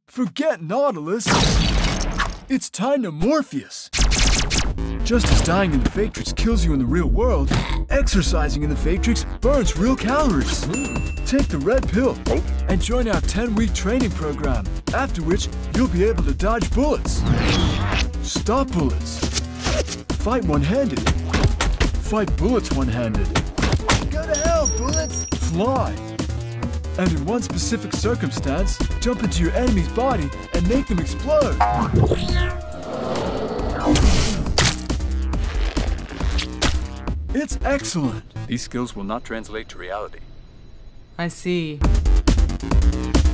Forget Nautilus. It's time to Morpheus. Just as dying in the Fatrix kills you in the real world, exercising in the Fatrix burns real calories. Take the red pill and join our 10-week training program, after which you'll be able to dodge bullets, stop bullets, fight one-handed, fight bullets one-handed, go to hell, bullets, fly, and in one specific circumstance, jump into your enemy's body and make them explode. It's excellent. These skills will not translate to reality. I see.